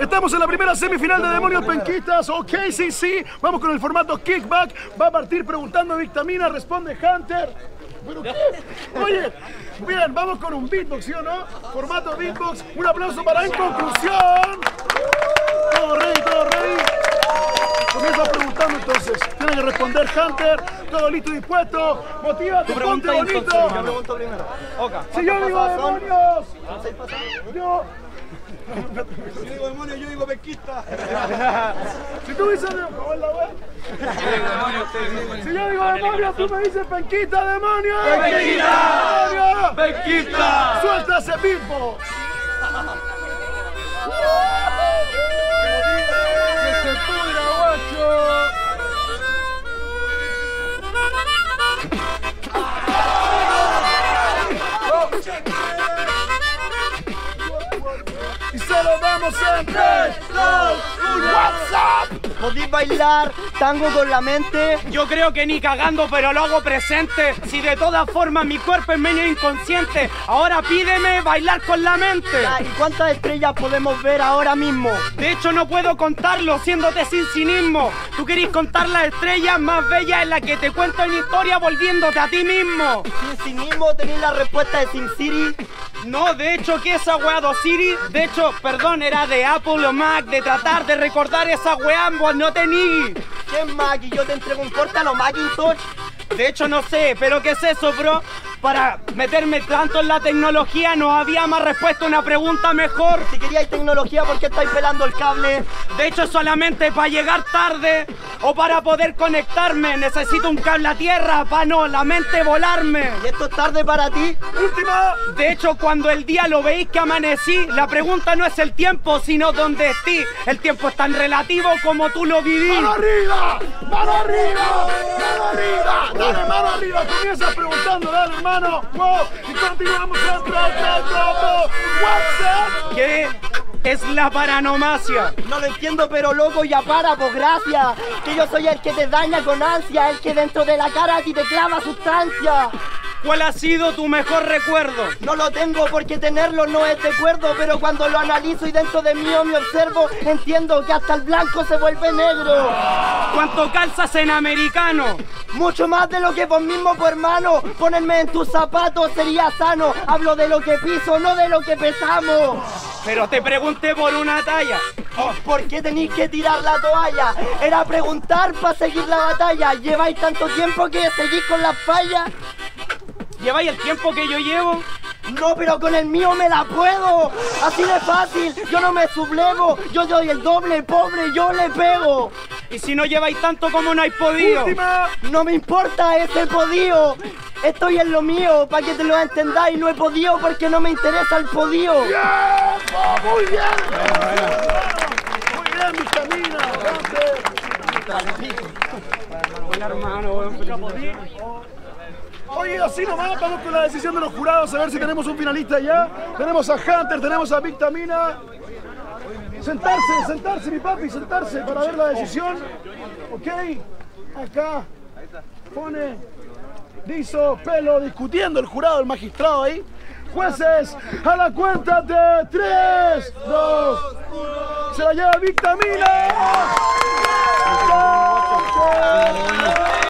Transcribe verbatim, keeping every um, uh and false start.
Estamos en la primera semifinal de Demonios Penquistas. Ok, sí, sí. Vamos con el formato kickback. Va a partir preguntando Victamina, responde Hunter. ¿Pero qué? Oye, bien, vamos con un beatbox, ¿sí o no? Formato beatbox. Un aplauso para En Conclusión. Todo ready, todo ready. Comienza preguntando entonces. Tiene que responder Hunter. Todo listo y dispuesto. Motívate, ponte bonito. Yo pregunto primero. Oka. Si yo digo demonios. Yo. Si yo digo demonios, yo digo penquista. Si tú dices demonios, la web. Si yo digo demonios, tú me dices penquista, demonios. ¡Penquista! ¡Penquista! Suelta ese beatbox. ¡Que se pudra, guacho! Y se lo damos en tres, dos, uno. WhatsApp. ¿Podéis bailar tango con la mente? Yo creo que ni cagando, pero lo hago presente. Si de todas formas mi cuerpo es medio inconsciente, ahora pídeme bailar con la mente. Ya, ¿y cuántas estrellas podemos ver ahora mismo? De hecho no puedo contarlo, siéndote sin cinismo. Tú querís contar las estrellas más bellas en las que te cuento en historia volviéndote a ti mismo. Sin cinismo tenéis la respuesta de SimCity. No, de hecho, ¿qué es esa weá de Siri? De hecho, perdón, era de Apple o Mac, de tratar de recordar esa weá, pues no te niegues. ¿Qué es Mac? Y yo te entrego un portal o Macintosh. De hecho, no sé, pero ¿qué es eso, bro? Para meterme tanto en la tecnología no había más respuesta a una pregunta mejor. Si queríais tecnología, ¿por qué estáis pelando el cable? De hecho, solamente para llegar tarde o para poder conectarme necesito un cable a tierra para no la mente volarme. ¿Y esto es tarde para ti? Última. De hecho, cuando el día lo veis que amanecí, la pregunta no es el tiempo, sino dónde estoy. El tiempo es tan relativo como tú lo vivís. ¡Mano arriba! ¡Mano arriba! ¡Mano arriba! Dale, mano arriba. Comienzas preguntando, dale, hermano. Wow. Y continuamos en tres, tres, dos, dos. WhatsApp. ¿Qué es la paranomasia? No lo entiendo, pero loco, ya para, pues gracias. Que yo soy el que te daña con ansia, el que dentro de la cara a ti te clava sustancia. ¿Cuál ha sido tu mejor recuerdo? No lo tengo porque tenerlo no es de acuerdo, pero cuando lo analizo y dentro de mí me observo, entiendo que hasta el blanco se vuelve negro. ¿Cuánto calzas en americano? Mucho más de lo que vos mismo, pues hermano. Ponerme en tus zapatos sería sano. Hablo de lo que piso, no de lo que pesamos. Pero te pregunté por una talla. Oh, ¿por qué tenéis que tirar la toalla? Era preguntar para seguir la batalla. Lleváis tanto tiempo que seguís con las fallas. ¿Lleváis el tiempo que yo llevo? No, pero con el mío me la puedo. Así de fácil, yo no me sublevo. Yo doy el doble, pobre, yo le pego. Y si no lleváis tanto como no hay podido. Última. No me importa ese podío. Estoy en lo mío, para que te lo entendáis. No he podido porque no me interesa el podío. ¡Bien! Oh, muy bien. Muy bien, Victamina. Hola, hermano. Oye, así nomás, vamos con la decisión de los jurados, a ver si tenemos un finalista ya. Tenemos a Hunter, tenemos a Victamina. Sentarse, sentarse, mi papi, sentarse para ver la decisión. Ok, acá pone liso, pelo, discutiendo el jurado, el magistrado ahí. Jueces, a la cuenta de tres, dos, uno. Se la lleva Victamina.